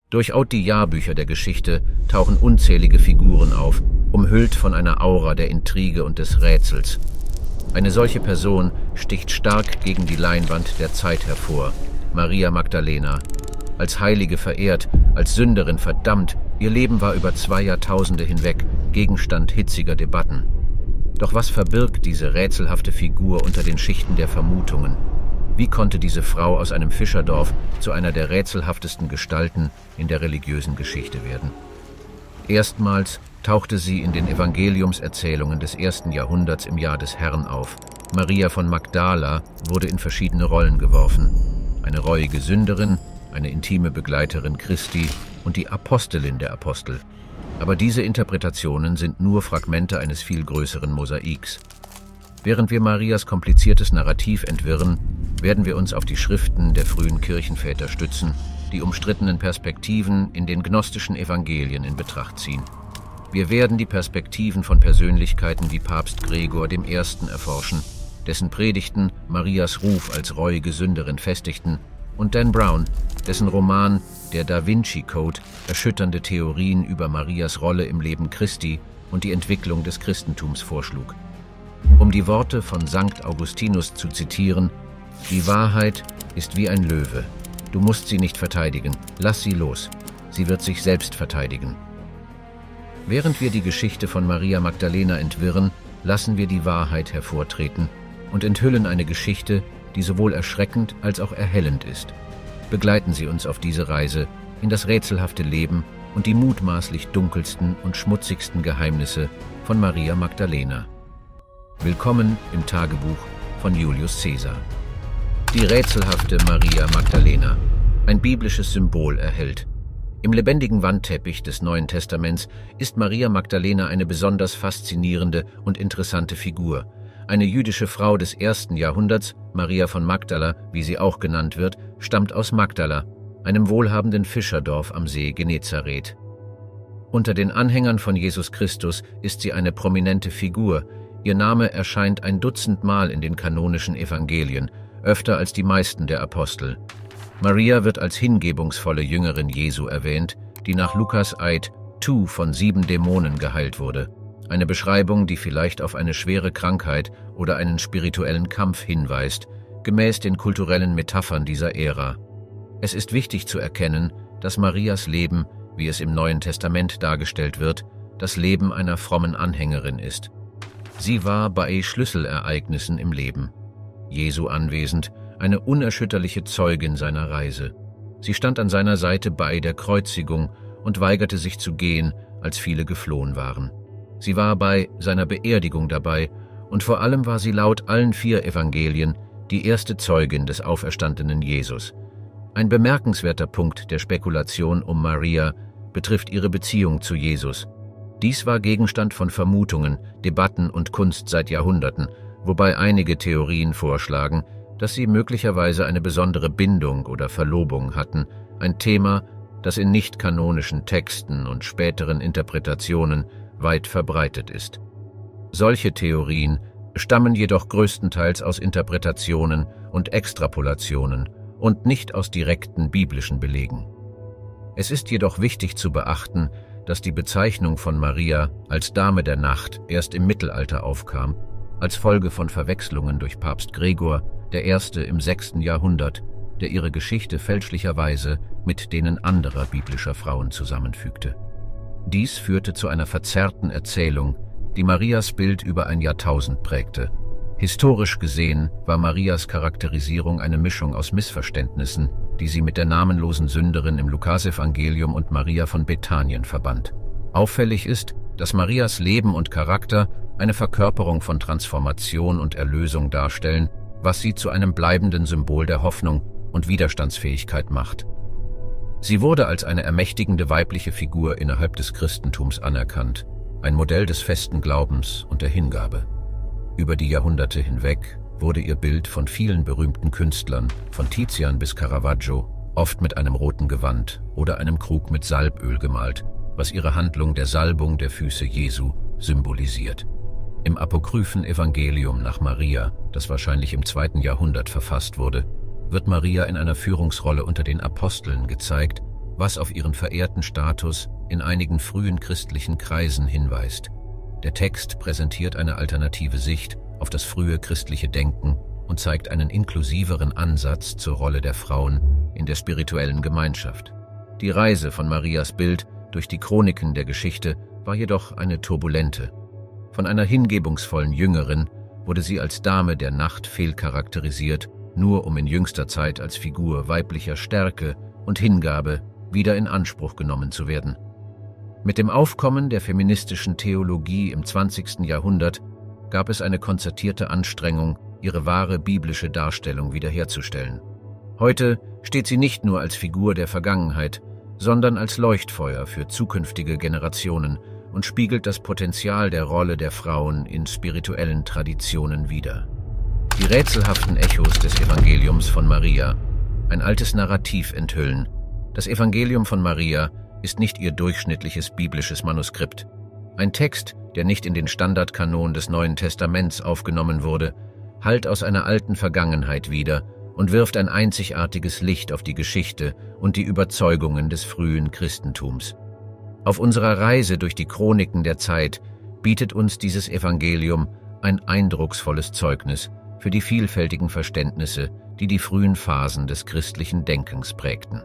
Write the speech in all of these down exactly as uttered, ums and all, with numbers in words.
Durchaus die Jahrbücher der Geschichte tauchen unzählige Figuren auf, umhüllt von einer Aura der Intrige und des Rätsels. Eine solche Person sticht stark gegen die Leinwand der Zeit hervor, Maria Magdalena. Als Heilige verehrt, als Sünderin verdammt, ihr Leben war über zwei Jahrtausende hinweg Gegenstand hitziger Debatten. Doch was verbirgt diese rätselhafte Figur unter den Schichten der Vermutungen? Wie konnte diese Frau aus einem Fischerdorf zu einer der rätselhaftesten Gestalten in der religiösen Geschichte werden? Erstmals tauchte sie in den Evangeliumserzählungen des ersten Jahrhunderts im Jahr des Herrn auf. Maria von Magdala wurde in verschiedene Rollen geworfen. Eine reuige Sünderin, eine intime Begleiterin Christi und die Apostelin der Apostel. Aber diese Interpretationen sind nur Fragmente eines viel größeren Mosaiks. Während wir Marias kompliziertes Narrativ entwirren, werden wir uns auf die Schriften der frühen Kirchenväter stützen, die umstrittenen Perspektiven in den gnostischen Evangelien in Betracht ziehen. Wir werden die Perspektiven von Persönlichkeiten wie Papst Gregor der Erste erforschen, dessen Predigten Marias Ruf als reuige Sünderin festigten, und Dan Brown, dessen Roman Der Da Vinci Code erschütternde Theorien über Marias Rolle im Leben Christi und die Entwicklung des Christentums vorschlug. Um die Worte von Sankt Augustinus zu zitieren: Die Wahrheit ist wie ein Löwe. Du musst sie nicht verteidigen, lass sie los. Sie wird sich selbst verteidigen. Während wir die Geschichte von Maria Magdalena entwirren, lassen wir die Wahrheit hervortreten und enthüllen eine Geschichte, die sowohl erschreckend als auch erhellend ist. Begleiten Sie uns auf diese Reise in das rätselhafte Leben und die mutmaßlich dunkelsten und schmutzigsten Geheimnisse von Maria Magdalena. Willkommen im Tagebuch von Julius Caesar. Die rätselhafte Maria Magdalena, ein biblisches Symbol, erhält. Im lebendigen Wandteppich des Neuen Testaments ist Maria Magdalena eine besonders faszinierende und interessante Figur. Eine jüdische Frau des ersten Jahrhunderts, Maria von Magdala, wie sie auch genannt wird, stammt aus Magdala, einem wohlhabenden Fischerdorf am See Genezareth. Unter den Anhängern von Jesus Christus ist sie eine prominente Figur. Ihr Name erscheint ein Dutzend Mal in den kanonischen Evangelien, öfter als die meisten der Apostel. Maria wird als hingebungsvolle Jüngerin Jesu erwähnt, die nach Lukas Eid Tu von sieben Dämonen geheilt wurde. Eine Beschreibung, die vielleicht auf eine schwere Krankheit oder einen spirituellen Kampf hinweist, gemäß den kulturellen Metaphern dieser Ära. Es ist wichtig zu erkennen, dass Marias Leben, wie es im Neuen Testament dargestellt wird, das Leben einer frommen Anhängerin ist. Sie war bei Schlüsselereignissen im Leben Jesu anwesend, eine unerschütterliche Zeugin seiner Reise. Sie stand an seiner Seite bei der Kreuzigung und weigerte sich zu gehen, als viele geflohen waren. Sie war bei seiner Beerdigung dabei und vor allem war sie laut allen vier Evangelien die erste Zeugin des auferstandenen Jesus. Ein bemerkenswerter Punkt der Spekulation um Maria betrifft ihre Beziehung zu Jesus. Dies war Gegenstand von Vermutungen, Debatten und Kunst seit Jahrhunderten, wobei einige Theorien vorschlagen, dass sie möglicherweise eine besondere Bindung oder Verlobung hatten, ein Thema, das in nicht-kanonischen Texten und späteren Interpretationen weit verbreitet ist. Solche Theorien stammen jedoch größtenteils aus Interpretationen und Extrapolationen und nicht aus direkten biblischen Belegen. Es ist jedoch wichtig zu beachten, dass die Bezeichnung von Maria als Dame der Nacht erst im Mittelalter aufkam, als Folge von Verwechslungen durch Papst Gregor der Erste im sechsten Jahrhundert, der ihre Geschichte fälschlicherweise mit denen anderer biblischer Frauen zusammenfügte. Dies führte zu einer verzerrten Erzählung, die Marias Bild über ein Jahrtausend prägte. Historisch gesehen war Marias Charakterisierung eine Mischung aus Missverständnissen, die sie mit der namenlosen Sünderin im Lukasevangelium und Maria von Bethanien verband. Auffällig ist, dass Marias Leben und Charakter eine Verkörperung von Transformation und Erlösung darstellen, was sie zu einem bleibenden Symbol der Hoffnung und Widerstandsfähigkeit macht. Sie wurde als eine ermächtigende weibliche Figur innerhalb des Christentums anerkannt, ein Modell des festen Glaubens und der Hingabe. Über die Jahrhunderte hinweg wurde ihr Bild von vielen berühmten Künstlern, von Tizian bis Caravaggio, oft mit einem roten Gewand oder einem Krug mit Salböl gemalt, was ihre Handlung der Salbung der Füße Jesu symbolisiert. Im apokryphen Evangelium nach Maria, das wahrscheinlich im zweiten Jahrhundert verfasst wurde, wird Maria in einer Führungsrolle unter den Aposteln gezeigt, was auf ihren verehrten Status in einigen frühen christlichen Kreisen hinweist. Der Text präsentiert eine alternative Sicht auf das frühe christliche Denken und zeigt einen inklusiveren Ansatz zur Rolle der Frauen in der spirituellen Gemeinschaft. Die Reise von Marias Bild durch die Chroniken der Geschichte war jedoch eine turbulente. Von einer hingebungsvollen Jüngerin wurde sie als Dame der Nacht fehlcharakterisiert, nur um in jüngster Zeit als Figur weiblicher Stärke und Hingabe wieder in Anspruch genommen zu werden. Mit dem Aufkommen der feministischen Theologie im zwanzigsten Jahrhundert gab es eine konzertierte Anstrengung, ihre wahre biblische Darstellung wiederherzustellen. Heute steht sie nicht nur als Figur der Vergangenheit, sondern als Leuchtfeuer für zukünftige Generationen und spiegelt das Potenzial der Rolle der Frauen in spirituellen Traditionen wider. Die rätselhaften Echos des Evangeliums von Maria, ein altes Narrativ enthüllen. Das Evangelium von Maria ist nicht ihr durchschnittliches biblisches Manuskript. Ein Text, der nicht in den Standardkanon des Neuen Testaments aufgenommen wurde, hallt aus einer alten Vergangenheit wider und wirft ein einzigartiges Licht auf die Geschichte und die Überzeugungen des frühen Christentums. Auf unserer Reise durch die Chroniken der Zeit bietet uns dieses Evangelium ein eindrucksvolles Zeugnis für die vielfältigen Verständnisse, die die frühen Phasen des christlichen Denkens prägten.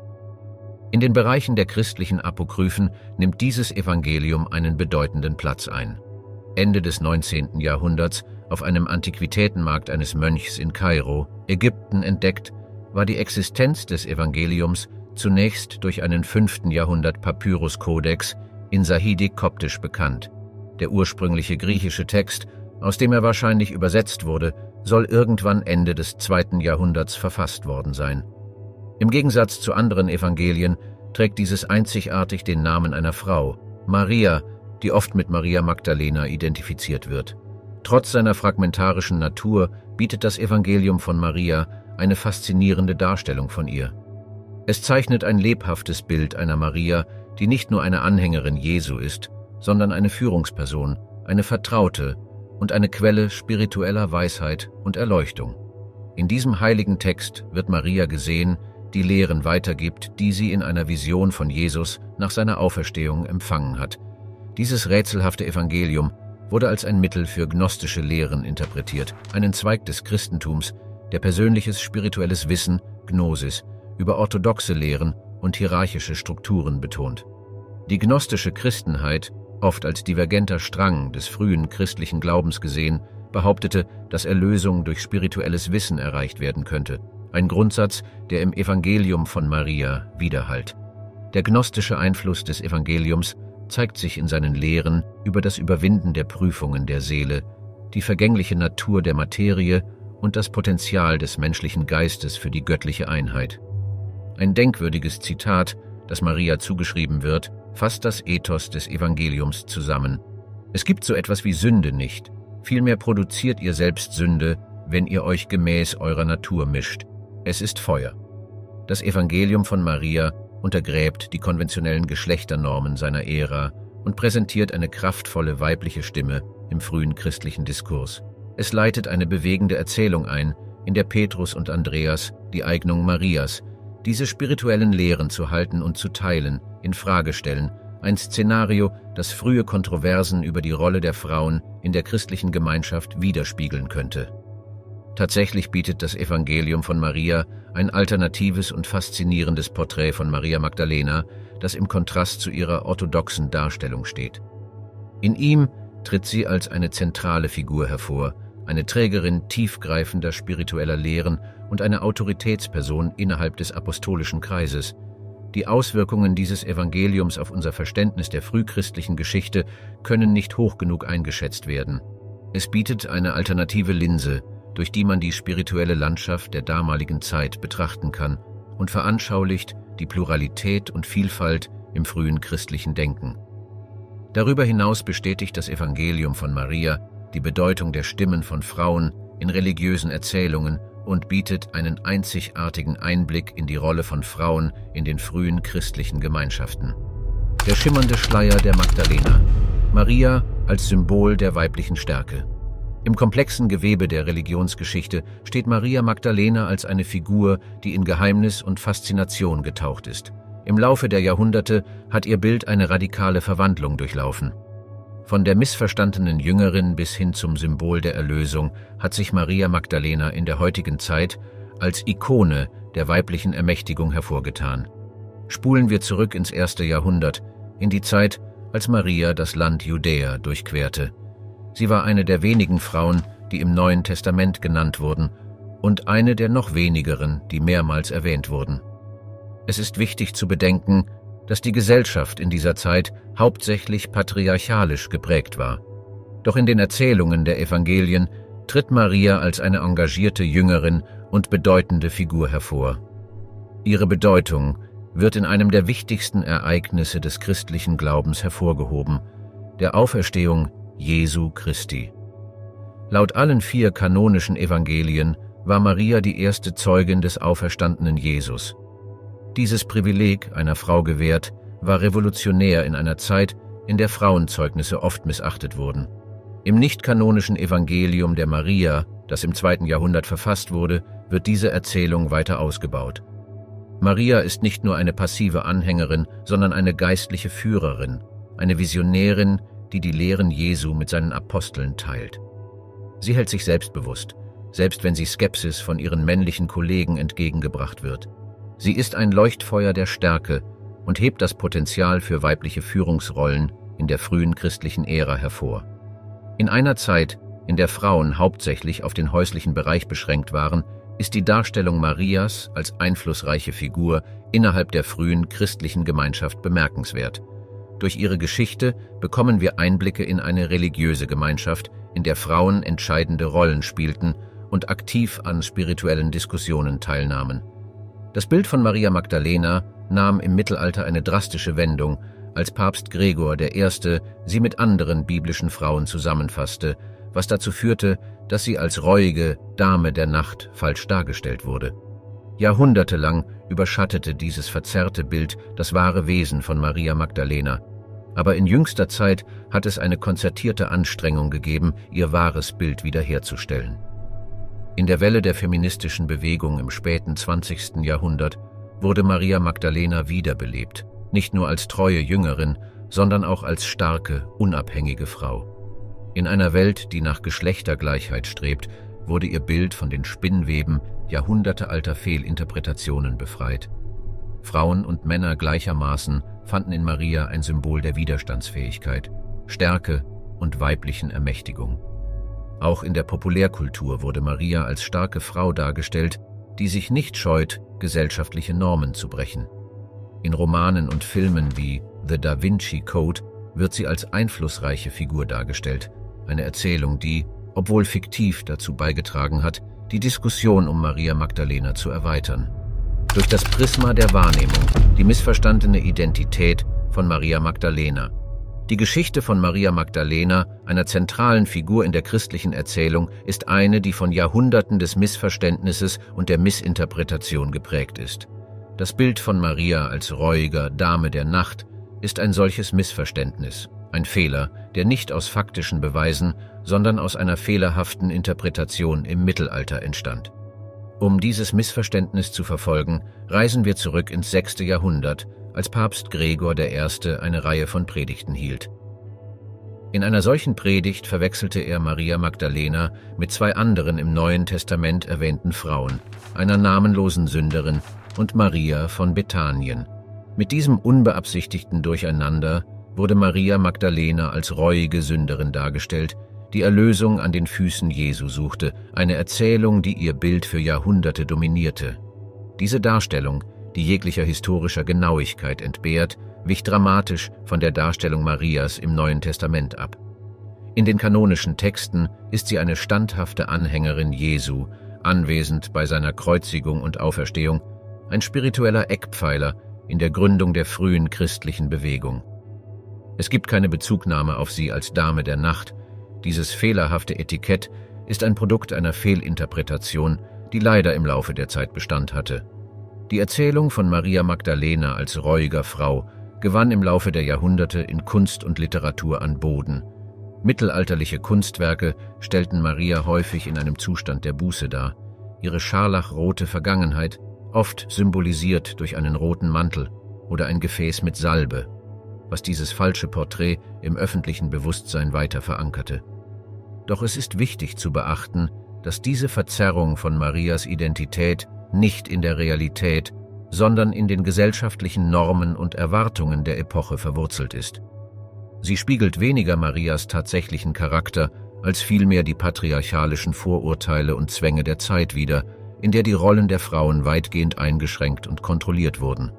In den Bereichen der christlichen Apokryphen nimmt dieses Evangelium einen bedeutenden Platz ein. Ende des neunzehnten Jahrhunderts, auf einem Antiquitätenmarkt eines Mönchs in Kairo, Ägypten, entdeckt, war die Existenz des Evangeliums zunächst durch einen fünften Jahrhundert Papyrus-Kodex in Sahidic-Koptisch bekannt. Der ursprüngliche griechische Text, aus dem er wahrscheinlich übersetzt wurde, soll irgendwann Ende des zweiten Jahrhunderts verfasst worden sein. Im Gegensatz zu anderen Evangelien trägt dieses einzigartig den Namen einer Frau, Maria, die oft mit Maria Magdalena identifiziert wird. Trotz seiner fragmentarischen Natur bietet das Evangelium von Maria eine faszinierende Darstellung von ihr. Es zeichnet ein lebhaftes Bild einer Maria, die nicht nur eine Anhängerin Jesu ist, sondern eine Führungsperson, eine Vertraute und eine Quelle spiritueller Weisheit und Erleuchtung. In diesem heiligen Text wird Maria gesehen, die Lehren weitergibt, die sie in einer Vision von Jesus nach seiner Auferstehung empfangen hat. Dieses rätselhafte Evangelium wurde als ein Mittel für gnostische Lehren interpretiert, einen Zweig des Christentums, der persönliches spirituelles Wissen, Gnosis, über orthodoxe Lehren und hierarchische Strukturen betont. Die gnostische Christenheit, oft als divergenter Strang des frühen christlichen Glaubens gesehen, behauptete, dass Erlösung durch spirituelles Wissen erreicht werden könnte, ein Grundsatz, der im Evangelium von Maria widerhallt. Der gnostische Einfluss des Evangeliums zeigt sich in seinen Lehren über das Überwinden der Prüfungen der Seele, die vergängliche Natur der Materie und das Potenzial des menschlichen Geistes für die göttliche Einheit. Ein denkwürdiges Zitat, das Maria zugeschrieben wird, fasst das Ethos des Evangeliums zusammen. Es gibt so etwas wie Sünde nicht, vielmehr produziert ihr selbst Sünde, wenn ihr euch gemäß eurer Natur mischt. Es ist Feuer. Das Evangelium von Maria untergräbt die konventionellen Geschlechternormen seiner Ära und präsentiert eine kraftvolle weibliche Stimme im frühen christlichen Diskurs. Es leitet eine bewegende Erzählung ein, in der Petrus und Andreas die Eignung Marias, diese spirituellen Lehren zu halten und zu teilen, in Frage stellen, ein Szenario, das frühe Kontroversen über die Rolle der Frauen in der christlichen Gemeinschaft widerspiegeln könnte. Tatsächlich bietet das Evangelium von Maria ein alternatives und faszinierendes Porträt von Maria Magdalena, das im Kontrast zu ihrer orthodoxen Darstellung steht. In ihm tritt sie als eine zentrale Figur hervor, eine Trägerin tiefgreifender spiritueller Lehren und eine Autoritätsperson innerhalb des apostolischen Kreises. Die Auswirkungen dieses Evangeliums auf unser Verständnis der frühchristlichen Geschichte können nicht hoch genug eingeschätzt werden. Es bietet eine alternative Linse, durch die man die spirituelle Landschaft der damaligen Zeit betrachten kann und veranschaulicht die Pluralität und Vielfalt im frühen christlichen Denken. Darüber hinaus bestätigt das Evangelium von Maria die Bedeutung der Stimmen von Frauen in religiösen Erzählungen und bietet einen einzigartigen Einblick in die Rolle von Frauen in den frühen christlichen Gemeinschaften. Der schimmernde Schleier der Magdalena. Maria als Symbol der weiblichen Stärke. Im komplexen Gewebe der Religionsgeschichte steht Maria Magdalena als eine Figur, die in Geheimnis und Faszination getaucht ist. Im Laufe der Jahrhunderte hat ihr Bild eine radikale Verwandlung durchlaufen. Von der missverstandenen Jüngerin bis hin zum Symbol der Erlösung hat sich Maria Magdalena in der heutigen Zeit als Ikone der weiblichen Ermächtigung hervorgetan. Spulen wir zurück ins erste Jahrhundert, in die Zeit, als Maria das Land Judäa durchquerte. Sie war eine der wenigen Frauen, die im Neuen Testament genannt wurden, und eine der noch wenigeren, die mehrmals erwähnt wurden. Es ist wichtig zu bedenken, dass die Gesellschaft in dieser Zeit hauptsächlich patriarchalisch geprägt war. Doch in den Erzählungen der Evangelien tritt Maria als eine engagierte Jüngerin und bedeutende Figur hervor. Ihre Bedeutung wird in einem der wichtigsten Ereignisse des christlichen Glaubens hervorgehoben, der Auferstehung Jesu Christi. Laut allen vier kanonischen Evangelien war Maria die erste Zeugin des auferstandenen Jesus. Dieses Privileg, einer Frau gewährt, war revolutionär in einer Zeit, in der Frauenzeugnisse oft missachtet wurden. Im nicht-kanonischen Evangelium der Maria, das im zweiten Jahrhundert verfasst wurde, wird diese Erzählung weiter ausgebaut. Maria ist nicht nur eine passive Anhängerin, sondern eine geistliche Führerin, eine Visionärin, die die Lehren Jesu mit seinen Aposteln teilt. Sie hält sich selbstbewusst, selbst wenn sie Skepsis von ihren männlichen Kollegen entgegengebracht wird. Sie ist ein Leuchtfeuer der Stärke und hebt das Potenzial für weibliche Führungsrollen in der frühen christlichen Ära hervor. In einer Zeit, in der Frauen hauptsächlich auf den häuslichen Bereich beschränkt waren, ist die Darstellung Marias als einflussreiche Figur innerhalb der frühen christlichen Gemeinschaft bemerkenswert. Durch ihre Geschichte bekommen wir Einblicke in eine religiöse Gemeinschaft, in der Frauen entscheidende Rollen spielten und aktiv an spirituellen Diskussionen teilnahmen. Das Bild von Maria Magdalena nahm im Mittelalter eine drastische Wendung, als Papst Gregor der Erste sie mit anderen biblischen Frauen zusammenfasste, was dazu führte, dass sie als reuige Dame der Nacht falsch dargestellt wurde. Jahrhundertelang überschattete dieses verzerrte Bild das wahre Wesen von Maria Magdalena, aber in jüngster Zeit hat es eine konzertierte Anstrengung gegeben, ihr wahres Bild wiederherzustellen. In der Welle der feministischen Bewegung im späten zwanzigsten Jahrhundert wurde Maria Magdalena wiederbelebt, nicht nur als treue Jüngerin, sondern auch als starke, unabhängige Frau. In einer Welt, die nach Geschlechtergleichheit strebt, wurde ihr Bild von den Spinnweben jahrhundertealter Fehlinterpretationen befreit. Frauen und Männer gleichermaßen fanden in Maria ein Symbol der Widerstandsfähigkeit, Stärke und weiblichen Ermächtigung. Auch in der Populärkultur wurde Maria als starke Frau dargestellt, die sich nicht scheut, gesellschaftliche Normen zu brechen. In Romanen und Filmen wie The Da Vinci Code wird sie als einflussreiche Figur dargestellt, eine Erzählung, die, obwohl fiktiv, dazu beigetragen hat, die Diskussion um Maria Magdalena zu erweitern. Durch das Prisma der Wahrnehmung, die missverstandene Identität von Maria Magdalena. Die Geschichte von Maria Magdalena, einer zentralen Figur in der christlichen Erzählung, ist eine, die von Jahrhunderten des Missverständnisses und der Missinterpretation geprägt ist. Das Bild von Maria als reuiger Dame der Nacht ist ein solches Missverständnis, ein Fehler, der nicht aus faktischen Beweisen, sondern aus einer fehlerhaften Interpretation im Mittelalter entstand. Um dieses Missverständnis zu verfolgen, reisen wir zurück ins sechste Jahrhundert, als Papst Gregor der Erste eine Reihe von Predigten hielt. In einer solchen Predigt verwechselte er Maria Magdalena mit zwei anderen im Neuen Testament erwähnten Frauen, einer namenlosen Sünderin und Maria von Bethanien. Mit diesem unbeabsichtigten Durcheinander wurde Maria Magdalena als reuige Sünderin dargestellt, die Erlösung an den Füßen Jesu suchte, eine Erzählung, die ihr Bild für Jahrhunderte dominierte. Diese Darstellung, die jeglicher historischer Genauigkeit entbehrt, wich dramatisch von der Darstellung Marias im Neuen Testament ab. In den kanonischen Texten ist sie eine standhafte Anhängerin Jesu, anwesend bei seiner Kreuzigung und Auferstehung, ein spiritueller Eckpfeiler in der Gründung der frühen christlichen Bewegung. Es gibt keine Bezugnahme auf sie als Dame der Nacht. Dieses fehlerhafte Etikett ist ein Produkt einer Fehlinterpretation, die leider im Laufe der Zeit Bestand hatte. Die Erzählung von Maria Magdalena als reuiger Frau gewann im Laufe der Jahrhunderte in Kunst und Literatur an Boden. Mittelalterliche Kunstwerke stellten Maria häufig in einem Zustand der Buße dar. Ihre scharlachrote Vergangenheit, oft symbolisiert durch einen roten Mantel, oder ein Gefäß mit Salbe, was dieses falsche Porträt im öffentlichen Bewusstsein weiter verankerte. Doch es ist wichtig zu beachten, dass diese Verzerrung von Marias Identität nicht in der Realität, sondern in den gesellschaftlichen Normen und Erwartungen der Epoche verwurzelt ist. Sie spiegelt weniger Marias tatsächlichen Charakter, als vielmehr die patriarchalischen Vorurteile und Zwänge der Zeit wider, in der die Rollen der Frauen weitgehend eingeschränkt und kontrolliert wurden.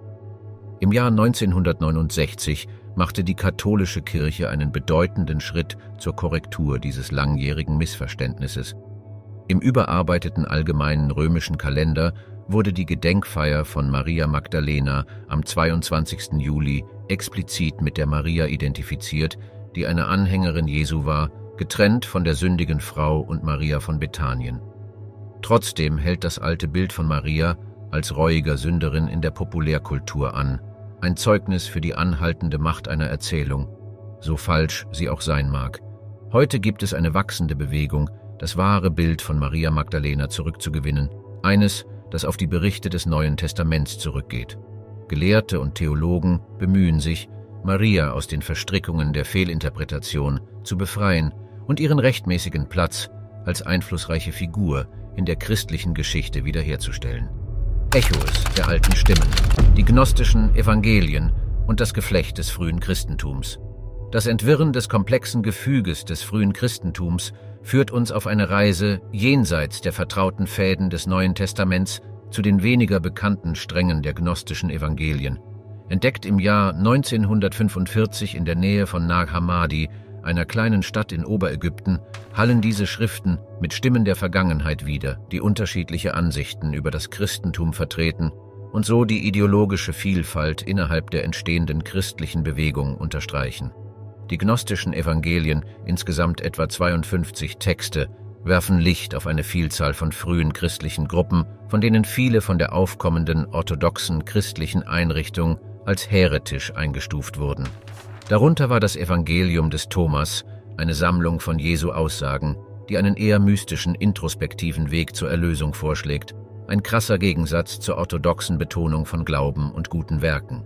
Im Jahr neunzehnhundertneunundsechzig machte die katholische Kirche einen bedeutenden Schritt zur Korrektur dieses langjährigen Missverständnisses. Im überarbeiteten allgemeinen römischen Kalender wurde die Gedenkfeier von Maria Magdalena am zweiundzwanzigsten Juli explizit mit der Maria identifiziert, die eine Anhängerin Jesu war, getrennt von der sündigen Frau und Maria von Bethanien. Trotzdem hält das alte Bild von Maria als reuiger Sünderin in der Populärkultur an, ein Zeugnis für die anhaltende Macht einer Erzählung, so falsch sie auch sein mag. Heute gibt es eine wachsende Bewegung, das wahre Bild von Maria Magdalena zurückzugewinnen, eines, das auf die Berichte des Neuen Testaments zurückgeht. Gelehrte und Theologen bemühen sich, Maria aus den Verstrickungen der Fehlinterpretation zu befreien und ihren rechtmäßigen Platz als einflussreiche Figur in der christlichen Geschichte wiederherzustellen. Echos der alten Stimmen, die gnostischen Evangelien und das Geflecht des frühen Christentums. Das Entwirren des komplexen Gefüges des frühen Christentums führt uns auf eine Reise jenseits der vertrauten Fäden des Neuen Testaments zu den weniger bekannten Strängen der gnostischen Evangelien. Entdeckt im Jahr neunzehnhundertfünfundvierzig in der Nähe von Nag Hammadi, einer kleinen Stadt in Oberägypten, hallen diese Schriften mit Stimmen der Vergangenheit wider, die unterschiedliche Ansichten über das Christentum vertreten und so die ideologische Vielfalt innerhalb der entstehenden christlichen Bewegung unterstreichen. Die gnostischen Evangelien, insgesamt etwa zweiundfünfzig Texte, werfen Licht auf eine Vielzahl von frühen christlichen Gruppen, von denen viele von der aufkommenden orthodoxen christlichen Einrichtung als häretisch eingestuft wurden. Darunter war das Evangelium des Thomas, eine Sammlung von Jesu Aussagen, die einen eher mystischen, introspektiven Weg zur Erlösung vorschlägt, ein krasser Gegensatz zur orthodoxen Betonung von Glauben und guten Werken.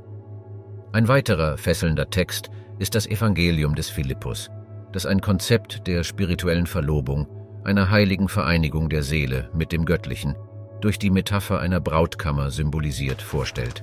Ein weiterer fesselnder Text ist das Evangelium des Philippus, das ein Konzept der spirituellen Verlobung, einer heiligen Vereinigung der Seele mit dem Göttlichen, durch die Metapher einer Brautkammer symbolisiert, vorstellt.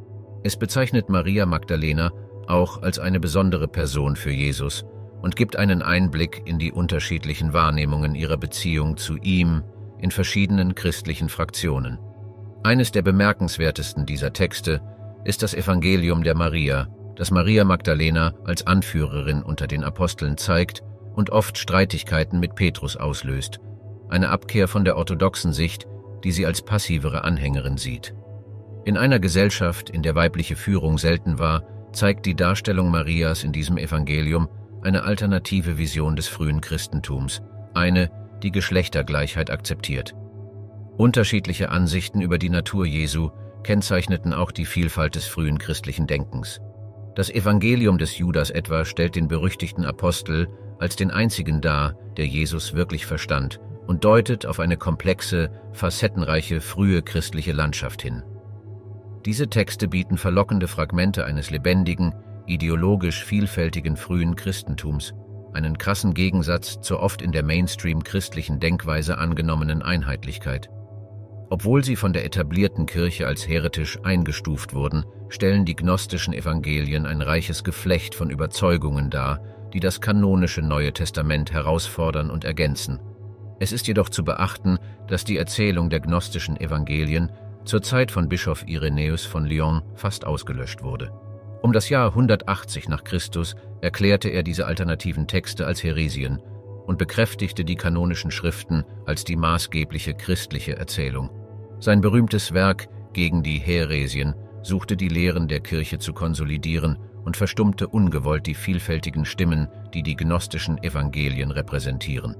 Es bezeichnet Maria Magdalena auch als eine besondere Person für Jesus und gibt einen Einblick in die unterschiedlichen Wahrnehmungen ihrer Beziehung zu ihm in verschiedenen christlichen Fraktionen. Eines der bemerkenswertesten dieser Texte ist das Evangelium der Maria, das Maria Magdalena als Anführerin unter den Aposteln zeigt und oft Streitigkeiten mit Petrus auslöst, eine Abkehr von der orthodoxen Sicht, die sie als passivere Anhängerin sieht. In einer Gesellschaft, in der weibliche Führung selten war, zeigt die Darstellung Marias in diesem Evangelium eine alternative Vision des frühen Christentums, eine, die Geschlechtergleichheit akzeptiert. Unterschiedliche Ansichten über die Natur Jesu kennzeichneten auch die Vielfalt des frühen christlichen Denkens. Das Evangelium des Judas etwa stellt den berüchtigten Apostel als den einzigen dar, der Jesus wirklich verstand, und deutet auf eine komplexe, facettenreiche frühe christliche Landschaft hin. Diese Texte bieten verlockende Fragmente eines lebendigen, ideologisch vielfältigen frühen Christentums, einen krassen Gegensatz zur oft in der Mainstream-christlichen Denkweise angenommenen Einheitlichkeit. Obwohl sie von der etablierten Kirche als häretisch eingestuft wurden, stellen die gnostischen Evangelien ein reiches Geflecht von Überzeugungen dar, die das kanonische Neue Testament herausfordern und ergänzen. Es ist jedoch zu beachten, dass die Erzählung der gnostischen Evangelien zur Zeit von Bischof Irenäus von Lyon fast ausgelöscht wurde. Um das Jahr hundertachtzig nach Christus erklärte er diese alternativen Texte als Häresien und bekräftigte die kanonischen Schriften als die maßgebliche christliche Erzählung. Sein berühmtes Werk Gegen die Häresien suchte die Lehren der Kirche zu konsolidieren und verstummte ungewollt die vielfältigen Stimmen, die die gnostischen Evangelien repräsentieren.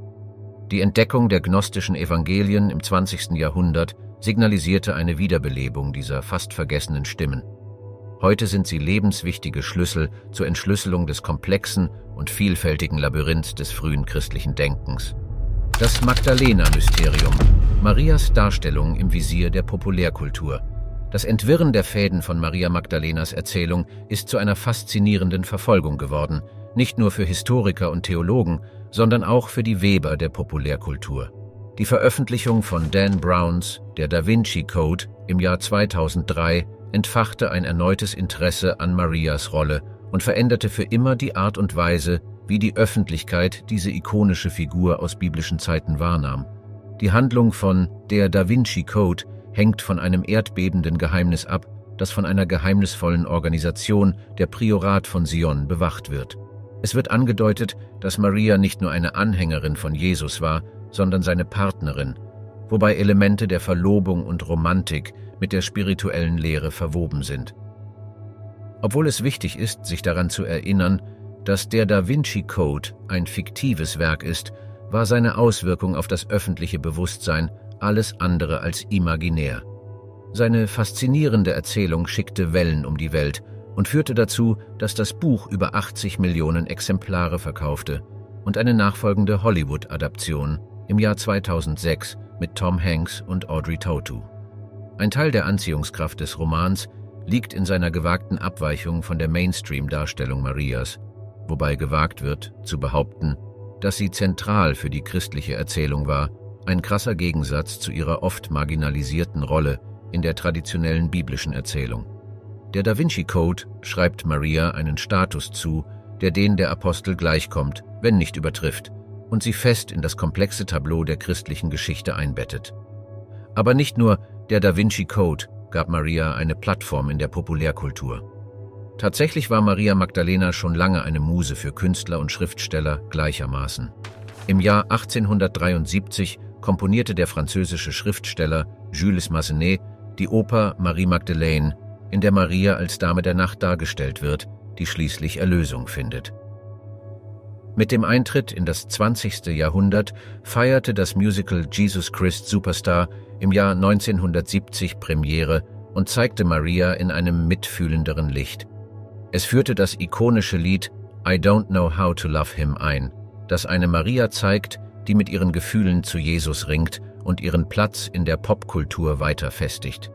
Die Entdeckung der gnostischen Evangelien im zwanzigsten Jahrhundert signalisierte eine Wiederbelebung dieser fast vergessenen Stimmen. Heute sind sie lebenswichtige Schlüssel zur Entschlüsselung des komplexen und vielfältigen Labyrinths des frühen christlichen Denkens. Das Magdalena-Mysterium, Marias Darstellung im Visier der Populärkultur. Das Entwirren der Fäden von Maria Magdalenas Erzählung ist zu einer faszinierenden Verfolgung geworden, nicht nur für Historiker und Theologen, sondern auch für die Weber der Populärkultur. Die Veröffentlichung von Dan Browns Der Da Vinci Code im Jahr zweitausenddrei entfachte ein erneutes Interesse an Marias Rolle und veränderte für immer die Art und Weise, wie die Öffentlichkeit diese ikonische Figur aus biblischen Zeiten wahrnahm. Die Handlung von Der Da Vinci Code hängt von einem erdbebenden Geheimnis ab, das von einer geheimnisvollen Organisation, der Priorat von Sion, bewacht wird. Es wird angedeutet, dass Maria nicht nur eine Anhängerin von Jesus war, sondern seine Partnerin, wobei Elemente der Verlobung und Romantik mit der spirituellen Lehre verwoben sind. Obwohl es wichtig ist, sich daran zu erinnern, dass der Da Vinci Code ein fiktives Werk ist, war seine Auswirkung auf das öffentliche Bewusstsein alles andere als imaginär. Seine faszinierende Erzählung schickte Wellen um die Welt und führte dazu, dass das Buch über achtzig Millionen Exemplare verkaufte und eine nachfolgende Hollywood-Adaption im Jahr zweitausendsechs mit Tom Hanks und Audrey Tautou. Ein Teil der Anziehungskraft des Romans liegt in seiner gewagten Abweichung von der Mainstream-Darstellung Marias, wobei gewagt wird, zu behaupten, dass sie zentral für die christliche Erzählung war, ein krasser Gegensatz zu ihrer oft marginalisierten Rolle in der traditionellen biblischen Erzählung. Der Da Vinci Code schreibt Maria einen Status zu, der den der Apostel gleichkommt, wenn nicht übertrifft, und sie fest in das komplexe Tableau der christlichen Geschichte einbettet. Aber nicht nur der Da Vinci Code gab Maria eine Plattform in der Populärkultur. Tatsächlich war Maria Magdalena schon lange eine Muse für Künstler und Schriftsteller gleichermaßen. Im Jahr achtzehnhundertdreiundsiebzig komponierte der französische Schriftsteller Jules Massenet die Oper Marie Magdeleine, in der Maria als Dame der Nacht dargestellt wird, die schließlich Erlösung findet. Mit dem Eintritt in das zwanzigste Jahrhundert feierte das Musical Jesus Christ Superstar im Jahr neunzehnhundertsiebzig Premiere und zeigte Maria in einem mitfühlenderen Licht. Es führte das ikonische Lied I Don't Know How to Love Him ein, das eine Maria zeigt, die mit ihren Gefühlen zu Jesus ringt und ihren Platz in der Popkultur weiter festigt.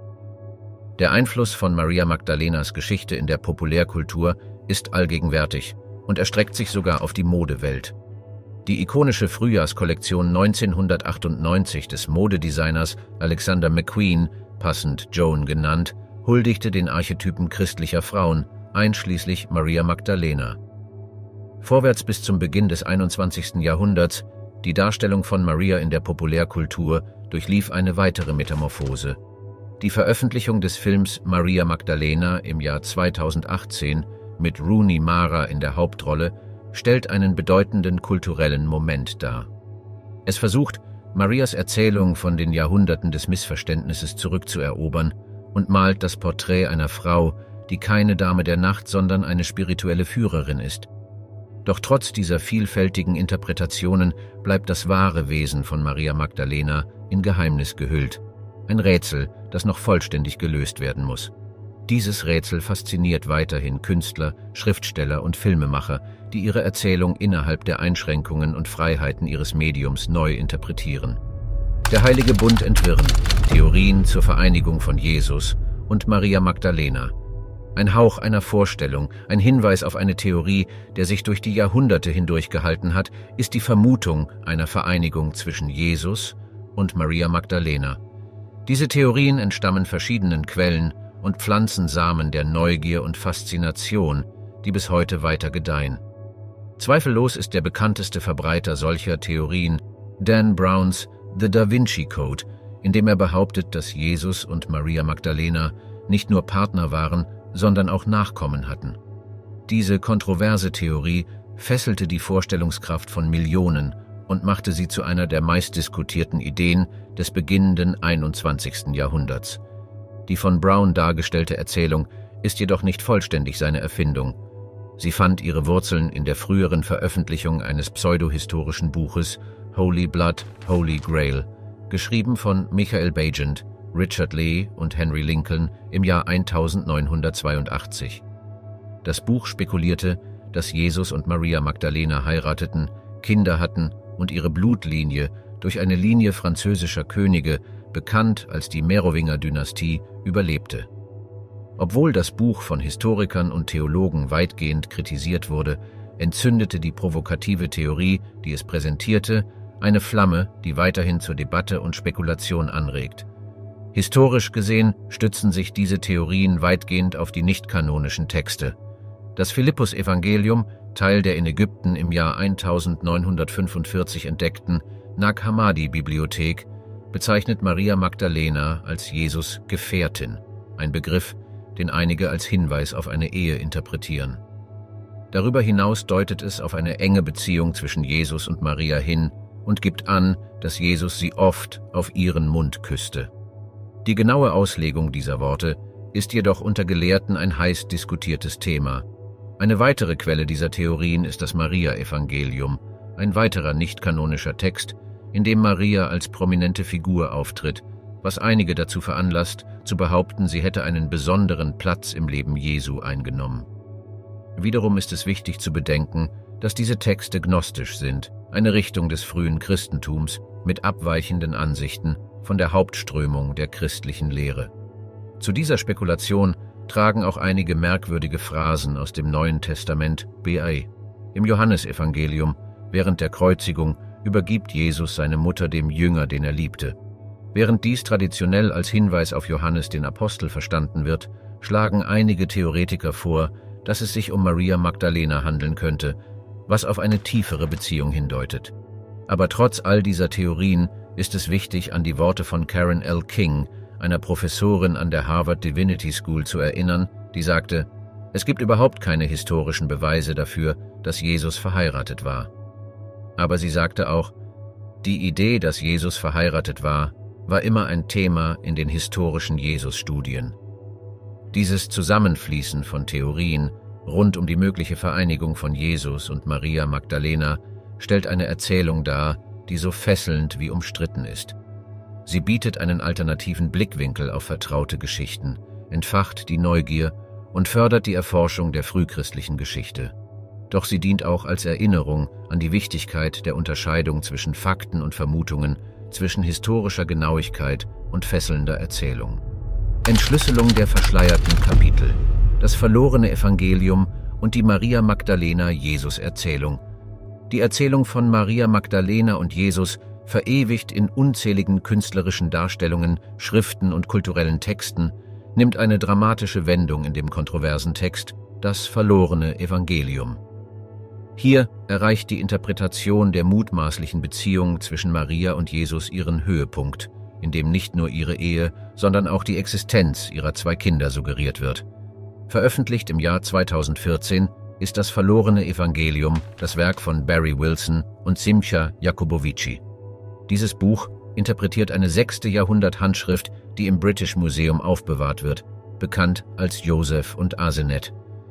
Der Einfluss von Maria Magdalenas Geschichte in der Populärkultur ist allgegenwärtig und erstreckt sich sogar auf die Modewelt. Die ikonische Frühjahrskollektion neunzehnhundertachtundneunzig des Modedesigners Alexander McQueen, passend Joan genannt, huldigte den Archetypen christlicher Frauen, einschließlich Maria Magdalena. Vorwärts bis zum Beginn des einundzwanzigsten Jahrhunderts, die Darstellung von Maria in der Populärkultur durchlief eine weitere Metamorphose. Die Veröffentlichung des Films Maria Magdalena im Jahr zweitausendachtzehn mit Rooney Mara in der Hauptrolle stellt einen bedeutenden kulturellen Moment dar. Es versucht, Marias Erzählung von den Jahrhunderten des Missverständnisses zurückzuerobern und malt das Porträt einer Frau, die keine Dame der Nacht, sondern eine spirituelle Führerin ist. Doch trotz dieser vielfältigen Interpretationen bleibt das wahre Wesen von Maria Magdalena in Geheimnis gehüllt. Ein Rätsel, das noch vollständig gelöst werden muss. Dieses Rätsel fasziniert weiterhin Künstler, Schriftsteller und Filmemacher, die ihre Erzählung innerhalb der Einschränkungen und Freiheiten ihres Mediums neu interpretieren. Der Heilige Bund entwirren, Theorien zur Vereinigung von Jesus und Maria Magdalena. Ein Hauch einer Vorstellung, ein Hinweis auf eine Theorie, der sich durch die Jahrhunderte hindurch gehalten hat, ist die Vermutung einer Vereinigung zwischen Jesus und Maria Magdalena. Diese Theorien entstammen verschiedenen Quellen und pflanzen Samen der Neugier und Faszination, die bis heute weiter gedeihen. Zweifellos ist der bekannteste Verbreiter solcher Theorien Dan Browns The Da Vinci Code, in dem er behauptet, dass Jesus und Maria Magdalena nicht nur Partner waren, sondern auch Nachkommen hatten. Diese kontroverse Theorie fesselte die Vorstellungskraft von Millionen und machte sie zu einer der meistdiskutierten Ideen des beginnenden einundzwanzigsten Jahrhunderts. Die von Brown dargestellte Erzählung ist jedoch nicht vollständig seine Erfindung. Sie fand ihre Wurzeln in der früheren Veröffentlichung eines pseudohistorischen Buches Holy Blood, Holy Grail, geschrieben von Michael Bagent, Richard Lee und Henry Lincoln im Jahr neunzehnhundertzweiundachtzig. Das Buch spekulierte, dass Jesus und Maria Magdalena heirateten, Kinder hatten und ihre Blutlinie durch eine Linie französischer Könige bekannt als die Merowinger-Dynastie, überlebte. Obwohl das Buch von Historikern und Theologen weitgehend kritisiert wurde, entzündete die provokative Theorie, die es präsentierte, eine Flamme, die weiterhin zur Debatte und Spekulation anregt. Historisch gesehen stützen sich diese Theorien weitgehend auf die nicht-kanonischen Texte. Das Philippus-Evangelium, Teil der in Ägypten im Jahr neunzehnhundertfünfundvierzig entdeckten Nag Hammadi-Bibliothek, bezeichnet Maria Magdalena als Jesus' Gefährtin, ein Begriff, den einige als Hinweis auf eine Ehe interpretieren. Darüber hinaus deutet es auf eine enge Beziehung zwischen Jesus und Maria hin und gibt an, dass Jesus sie oft auf ihren Mund küsste. Die genaue Auslegung dieser Worte ist jedoch unter Gelehrten ein heiß diskutiertes Thema. Eine weitere Quelle dieser Theorien ist das Maria-Evangelium, ein weiterer nicht-kanonischer Text, in dem Maria als prominente Figur auftritt, was einige dazu veranlasst, zu behaupten, sie hätte einen besonderen Platz im Leben Jesu eingenommen. Wiederum ist es wichtig zu bedenken, dass diese Texte gnostisch sind, eine Richtung des frühen Christentums mit abweichenden Ansichten von der Hauptströmung der christlichen Lehre. Zu dieser Spekulation tragen auch einige merkwürdige Phrasen aus dem Neuen Testament bei. Im Johannesevangelium, während der Kreuzigung, übergibt Jesus seine Mutter dem Jünger, den er liebte. Während dies traditionell als Hinweis auf Johannes den Apostel verstanden wird, schlagen einige Theoretiker vor, dass es sich um Maria Magdalena handeln könnte, was auf eine tiefere Beziehung hindeutet. Aber trotz all dieser Theorien ist es wichtig, an die Worte von Karen L. King, einer Professorin an der Harvard Divinity School, zu erinnern, die sagte: Es gibt überhaupt keine historischen Beweise dafür, dass Jesus verheiratet war. Aber sie sagte auch, die Idee, dass Jesus verheiratet war, war immer ein Thema in den historischen Jesus-Studien. Dieses Zusammenfließen von Theorien rund um die mögliche Vereinigung von Jesus und Maria Magdalena stellt eine Erzählung dar, die so fesselnd wie umstritten ist. Sie bietet einen alternativen Blickwinkel auf vertraute Geschichten, entfacht die Neugier und fördert die Erforschung der frühchristlichen Geschichte. Doch sie dient auch als Erinnerung an die Wichtigkeit der Unterscheidung zwischen Fakten und Vermutungen, zwischen historischer Genauigkeit und fesselnder Erzählung. Entschlüsselung der verschleierten Kapitel, das verlorene Evangelium und die Maria Magdalena-Jesus-Erzählung. Die Erzählung von Maria Magdalena und Jesus, verewigt in unzähligen künstlerischen Darstellungen, Schriften und kulturellen Texten, nimmt eine dramatische Wendung in dem kontroversen Text, das verlorene Evangelium. Hier erreicht die Interpretation der mutmaßlichen Beziehung zwischen Maria und Jesus ihren Höhepunkt, in dem nicht nur ihre Ehe, sondern auch die Existenz ihrer zwei Kinder suggeriert wird. Veröffentlicht im Jahr zweitausendvierzehn ist das verlorene Evangelium das Werk von Barry Wilson und Simcha Jacobovici. Dieses Buch interpretiert eine sechste Jahrhundert-Handschrift, die im British Museum aufbewahrt wird, bekannt als Joseph und Asenet.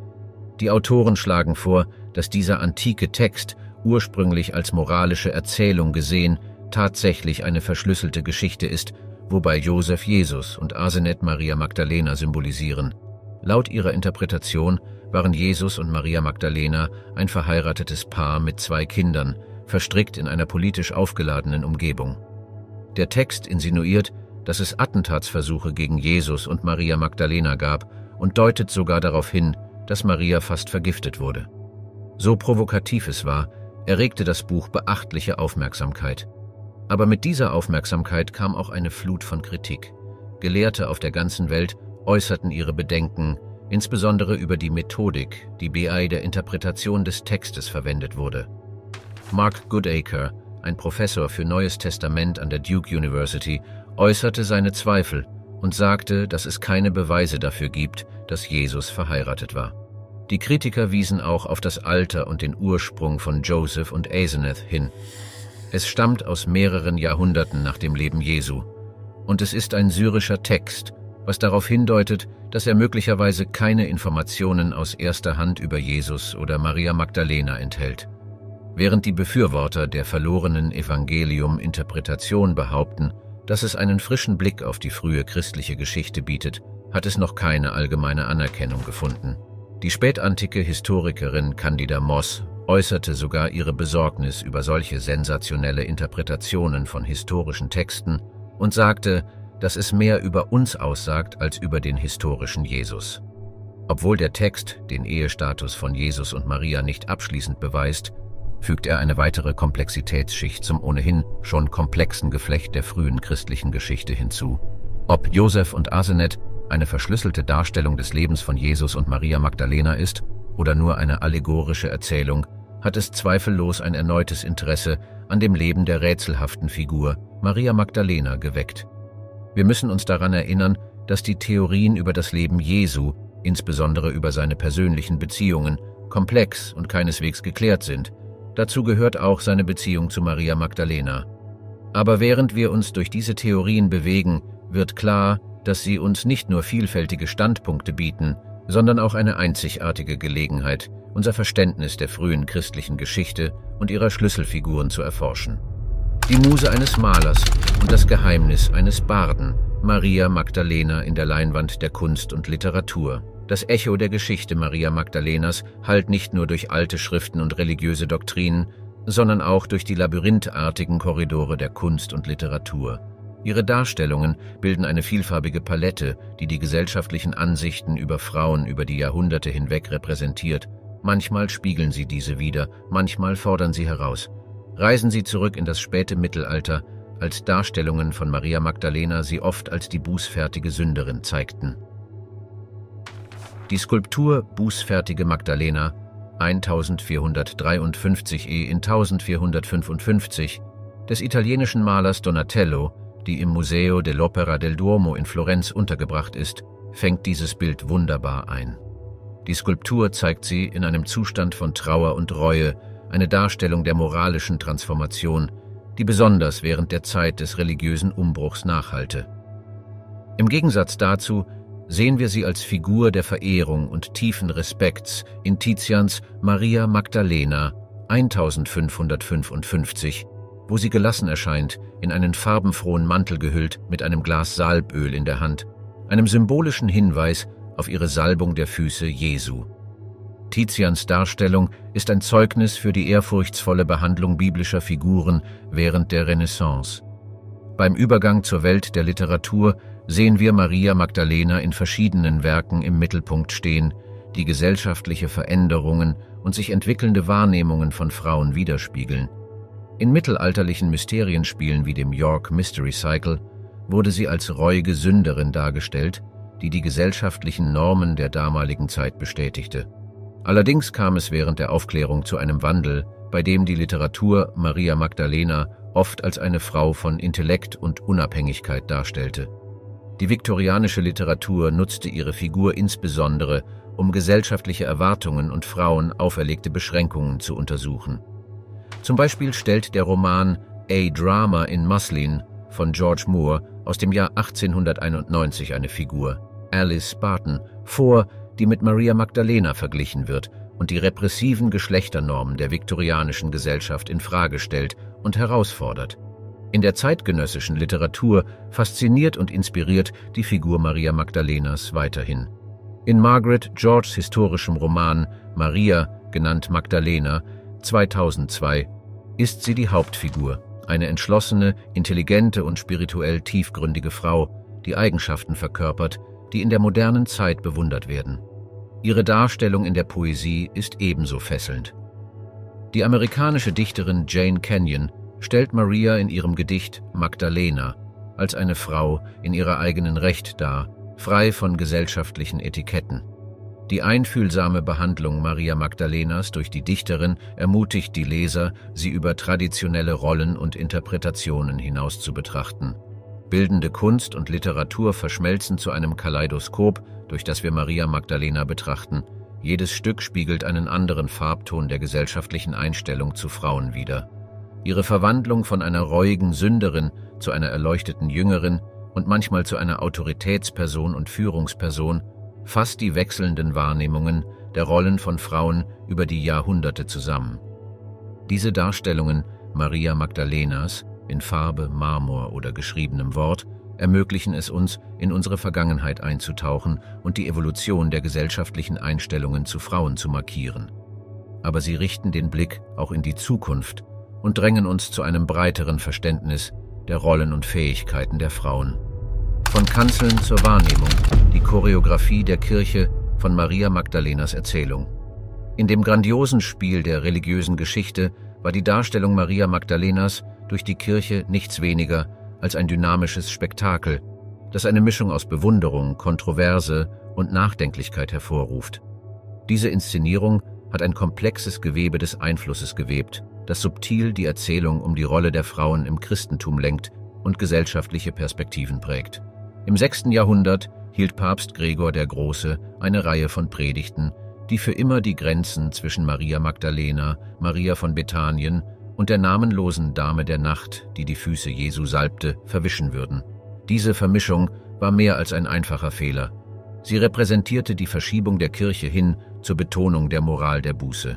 Die Autoren schlagen vor, dass dieser antike Text, ursprünglich als moralische Erzählung gesehen, tatsächlich eine verschlüsselte Geschichte ist, wobei Joseph Jesus und Asenet Maria Magdalena symbolisieren. Laut ihrer Interpretation waren Jesus und Maria Magdalena ein verheiratetes Paar mit zwei Kindern, verstrickt in einer politisch aufgeladenen Umgebung. Der Text insinuiert, dass es Attentatsversuche gegen Jesus und Maria Magdalena gab und deutet sogar darauf hin, dass Maria fast vergiftet wurde. So provokativ es war, erregte das Buch beachtliche Aufmerksamkeit. Aber mit dieser Aufmerksamkeit kam auch eine Flut von Kritik. Gelehrte auf der ganzen Welt äußerten ihre Bedenken, insbesondere über die Methodik, die bei der Interpretation des Textes verwendet wurde. Mark Goodacre, ein Professor für Neues Testament an der Duke University, äußerte seine Zweifel und sagte, dass es keine Beweise dafür gibt, dass Jesus verheiratet war. Die Kritiker wiesen auch auf das Alter und den Ursprung von Joseph und Asenath hin. Es stammt aus mehreren Jahrhunderten nach dem Leben Jesu und es ist ein syrischer Text, was darauf hindeutet, dass er möglicherweise keine Informationen aus erster Hand über Jesus oder Maria Magdalena enthält. Während die Befürworter der verlorenen Evangelium-Interpretation behaupten, dass es einen frischen Blick auf die frühe christliche Geschichte bietet, hat es noch keine allgemeine Anerkennung gefunden. Die spätantike Historikerin Candida Moss äußerte sogar ihre Besorgnis über solche sensationelle Interpretationen von historischen Texten, und sagte, dass es mehr über uns aussagt als über den historischen Jesus. Obwohl der Text den Ehestatus von Jesus und Maria nicht abschließend beweist, fügt er eine weitere Komplexitätsschicht zum ohnehin schon komplexen Geflecht der frühen christlichen Geschichte hinzu. Ob Josef und Asenath eine verschlüsselte Darstellung des Lebens von Jesus und Maria Magdalena ist oder nur eine allegorische Erzählung, hat es zweifellos ein erneutes Interesse an dem Leben der rätselhaften Figur Maria Magdalena geweckt. Wir müssen uns daran erinnern, dass die Theorien über das Leben Jesu, insbesondere über seine persönlichen Beziehungen, komplex und keineswegs geklärt sind. Dazu gehört auch seine Beziehung zu Maria Magdalena. Aber während wir uns durch diese Theorien bewegen, wird klar, dass sie uns nicht nur vielfältige Standpunkte bieten, sondern auch eine einzigartige Gelegenheit, unser Verständnis der frühen christlichen Geschichte und ihrer Schlüsselfiguren zu erforschen. Die Muse eines Malers und das Geheimnis eines Barden, Maria Magdalena in der Leinwand der Kunst und Literatur. Das Echo der Geschichte Maria Magdalenas hallt nicht nur durch alte Schriften und religiöse Doktrinen, sondern auch durch die labyrinthartigen Korridore der Kunst und Literatur. Ihre Darstellungen bilden eine vielfarbige Palette, die die gesellschaftlichen Ansichten über Frauen über die Jahrhunderte hinweg repräsentiert. Manchmal spiegeln sie diese wider, manchmal fordern sie heraus. Reisen sie zurück in das späte Mittelalter, als Darstellungen von Maria Magdalena sie oft als die bußfertige Sünderin zeigten. Die Skulptur Bußfertige Magdalena eintausendvierhundertdreiundfünfzig e in eintausendvierhundertfünfundfünfzig des italienischen Malers Donatello, die im Museo dell'Opera del Duomo in Florenz untergebracht ist, fängt dieses Bild wunderbar ein. Die Skulptur zeigt sie in einem Zustand von Trauer und Reue, eine Darstellung der moralischen Transformation, die besonders während der Zeit des religiösen Umbruchs nachhallte. Im Gegensatz dazu sehen wir sie als Figur der Verehrung und tiefen Respekts in Tizians Maria Magdalena eintausendfünfhundertfünfundfünfzig, wo sie gelassen erscheint, in einen farbenfrohen Mantel gehüllt mit einem Glas Salböl in der Hand, einem symbolischen Hinweis auf ihre Salbung der Füße Jesu. Tizians Darstellung ist ein Zeugnis für die ehrfurchtsvolle Behandlung biblischer Figuren während der Renaissance. Beim Übergang zur Welt der Literatur sehen wir Maria Magdalena in verschiedenen Werken im Mittelpunkt stehen, die gesellschaftliche Veränderungen und sich entwickelnde Wahrnehmungen von Frauen widerspiegeln. In mittelalterlichen Mysterienspielen wie dem York Mystery Cycle wurde sie als reuige Sünderin dargestellt, die die gesellschaftlichen Normen der damaligen Zeit bestätigte. Allerdings kam es während der Aufklärung zu einem Wandel, bei dem die Literatur Maria Magdalena oft als eine Frau von Intellekt und Unabhängigkeit darstellte. Die viktorianische Literatur nutzte ihre Figur insbesondere, um gesellschaftliche Erwartungen und Frauen auferlegte Beschränkungen zu untersuchen. Zum Beispiel stellt der Roman A Drama in Muslin von George Moore aus dem Jahr achtzehnhunderteinundneunzig eine Figur, Alice Spartan, vor, die mit Maria Magdalena verglichen wird und die repressiven Geschlechternormen der viktorianischen Gesellschaft in Frage stellt und herausfordert. In der zeitgenössischen Literatur fasziniert und inspiriert die Figur Maria Magdalenas weiterhin. In Margaret Georges historischem Roman Maria, genannt Magdalena, zweitausendzwei, ist sie die Hauptfigur, eine entschlossene, intelligente und spirituell tiefgründige Frau, die Eigenschaften verkörpert, die in der modernen Zeit bewundert werden. Ihre Darstellung in der Poesie ist ebenso fesselnd. Die amerikanische Dichterin Jane Kenyon stellt Maria in ihrem Gedicht Magdalena als eine Frau in ihrer eigenen Recht dar, frei von gesellschaftlichen Etiketten. Die einfühlsame Behandlung Maria Magdalenas durch die Dichterin ermutigt die Leser, sie über traditionelle Rollen und Interpretationen hinaus zu betrachten. Bildende Kunst und Literatur verschmelzen zu einem Kaleidoskop, durch das wir Maria Magdalena betrachten. Jedes Stück spiegelt einen anderen Farbton der gesellschaftlichen Einstellung zu Frauen wider. Ihre Verwandlung von einer reuigen Sünderin zu einer erleuchteten Jüngerin und manchmal zu einer Autoritätsperson und Führungsperson fasst die wechselnden Wahrnehmungen der Rollen von Frauen über die Jahrhunderte zusammen. Diese Darstellungen Maria Magdalenas in Farbe, Marmor oder geschriebenem Wort ermöglichen es uns, in unsere Vergangenheit einzutauchen und die Evolution der gesellschaftlichen Einstellungen zu Frauen zu markieren. Aber sie richten den Blick auch in die Zukunft und drängen uns zu einem breiteren Verständnis der Rollen und Fähigkeiten der Frauen. Von Kanzeln zur Wahrnehmung, die Choreografie der Kirche von Maria Magdalenas Erzählung. In dem grandiosen Spiel der religiösen Geschichte war die Darstellung Maria Magdalenas durch die Kirche nichts weniger als ein dynamisches Spektakel, das eine Mischung aus Bewunderung, Kontroverse und Nachdenklichkeit hervorruft. Diese Inszenierung hat ein komplexes Gewebe des Einflusses gewebt, das subtil die Erzählung um die Rolle der Frauen im Christentum lenkt und gesellschaftliche Perspektiven prägt. Im sechsten Jahrhundert hielt Papst Gregor der Große eine Reihe von Predigten, die für immer die Grenzen zwischen Maria Magdalena, Maria von Bethanien und der namenlosen Dame der Nacht, die die Füße Jesu salbte, verwischen würden. Diese Vermischung war mehr als ein einfacher Fehler. Sie repräsentierte die Verschiebung der Kirche hin zur Betonung der Moral der Buße.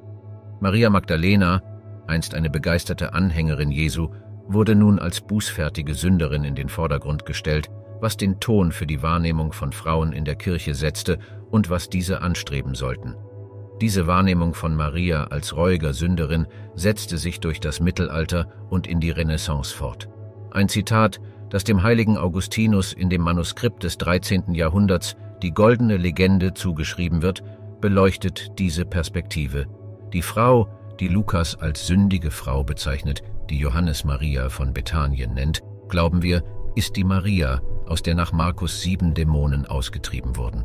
Maria Magdalena, einst eine begeisterte Anhängerin Jesu, wurde nun als bußfertige Sünderin in den Vordergrund gestellt, was den Ton für die Wahrnehmung von Frauen in der Kirche setzte und was diese anstreben sollten. Diese Wahrnehmung von Maria als reuiger Sünderin setzte sich durch das Mittelalter und in die Renaissance fort. Ein Zitat, das dem heiligen Augustinus in dem Manuskript des dreizehnten Jahrhunderts die goldene Legende zugeschrieben wird, beleuchtet diese Perspektive. Die Frau, die Lukas als sündige Frau bezeichnet, die Johannes Maria von Bethanien nennt, glauben wir, ist die Maria, aus der nach Markus sieben Dämonen ausgetrieben wurden.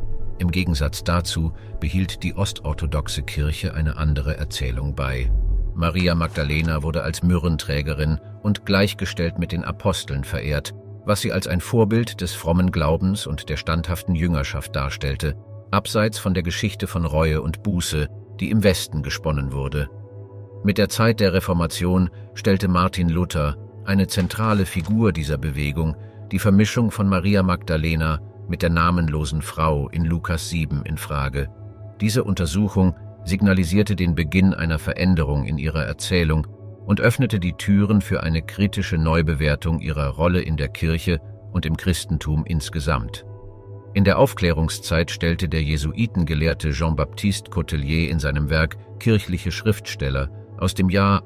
Im Gegensatz dazu behielt die ostorthodoxe Kirche eine andere Erzählung bei. Maria Magdalena wurde als Myrrhenträgerin und gleichgestellt mit den Aposteln verehrt, was sie als ein Vorbild des frommen Glaubens und der standhaften Jüngerschaft darstellte, abseits von der Geschichte von Reue und Buße, die im Westen gesponnen wurde. Mit der Zeit der Reformation stellte Martin Luther, eine zentrale Figur dieser Bewegung, die Vermischung von Maria Magdalena mit der namenlosen Frau in Lukas sieben in Frage. Diese Untersuchung signalisierte den Beginn einer Veränderung in ihrer Erzählung und öffnete die Türen für eine kritische Neubewertung ihrer Rolle in der Kirche und im Christentum insgesamt. In der Aufklärungszeit stellte der Jesuitengelehrte Jean-Baptiste Cotellier in seinem Werk Kirchliche Schriftsteller aus dem Jahr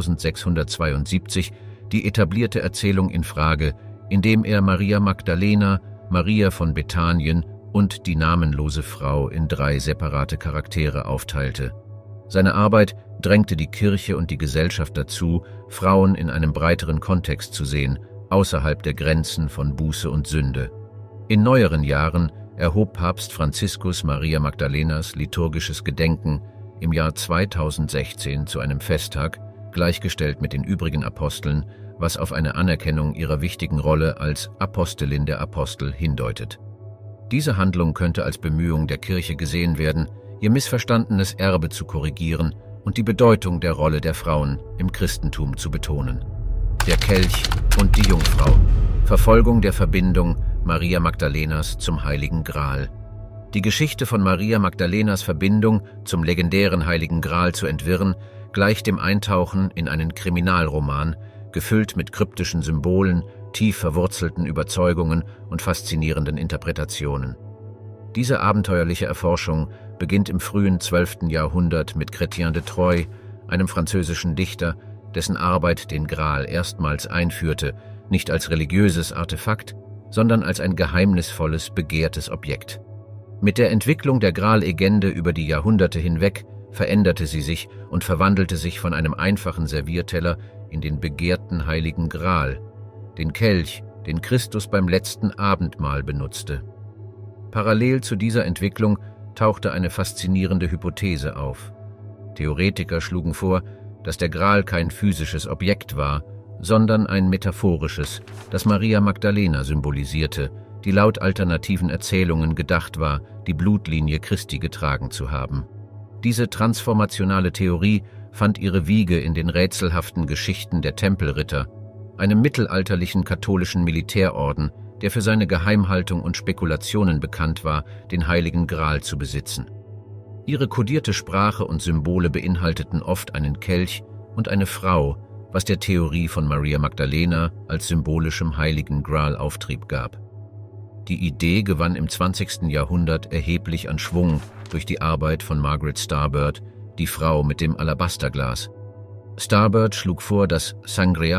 eintausendsechshundertzweiundsiebzig die etablierte Erzählung in Frage, indem er Maria Magdalena, Maria von Bethanien und die namenlose Frau in drei separate Charaktere aufteilte. Seine Arbeit drängte die Kirche und die Gesellschaft dazu, Frauen in einem breiteren Kontext zu sehen, außerhalb der Grenzen von Buße und Sünde. In neueren Jahren erhob Papst Franziskus Maria Magdalenas liturgisches Gedenken im Jahr zweitausendsechzehn zu einem Festtag, gleichgestellt mit den übrigen Aposteln, was auf eine Anerkennung ihrer wichtigen Rolle als Apostelin der Apostel hindeutet. Diese Handlung könnte als Bemühung der Kirche gesehen werden, ihr missverstandenes Erbe zu korrigieren und die Bedeutung der Rolle der Frauen im Christentum zu betonen. Der Kelch und die Jungfrau. Verfolgung der Verbindung Maria Magdalenas zum Heiligen Gral. Die Geschichte von Maria Magdalenas Verbindung zum legendären Heiligen Gral zu entwirren, gleicht dem Eintauchen in einen Kriminalroman, gefüllt mit kryptischen Symbolen, tief verwurzelten Überzeugungen und faszinierenden Interpretationen. Diese abenteuerliche Erforschung beginnt im frühen zwölften Jahrhundert mit Chrétien de Troyes, einem französischen Dichter, dessen Arbeit den Gral erstmals einführte, nicht als religiöses Artefakt, sondern als ein geheimnisvolles, begehrtes Objekt. Mit der Entwicklung der Gral-Legende über die Jahrhunderte hinweg veränderte sie sich und verwandelte sich von einem einfachen Servierteller in den begehrten Heiligen Gral, den Kelch, den Christus beim letzten Abendmahl benutzte. Parallel zu dieser Entwicklung tauchte eine faszinierende Hypothese auf. Theoretiker schlugen vor, dass der Gral kein physisches Objekt war, sondern ein metaphorisches, das Maria Magdalena symbolisierte, die laut alternativen Erzählungen gedacht war, die Blutlinie Christi getragen zu haben. Diese transformationale Theorie fand ihre Wiege in den rätselhaften Geschichten der Tempelritter, einem mittelalterlichen katholischen Militärorden, der für seine Geheimhaltung und Spekulationen bekannt war, den Heiligen Gral zu besitzen. Ihre kodierte Sprache und Symbole beinhalteten oft einen Kelch und eine Frau, was der Theorie von Maria Magdalena als symbolischem Heiligen Gral Auftrieb gab. Die Idee gewann im zwanzigsten Jahrhundert erheblich an Schwung durch die Arbeit von Margaret Starbird, die Frau mit dem Alabasterglas. Starbird schlug vor, das Sangreal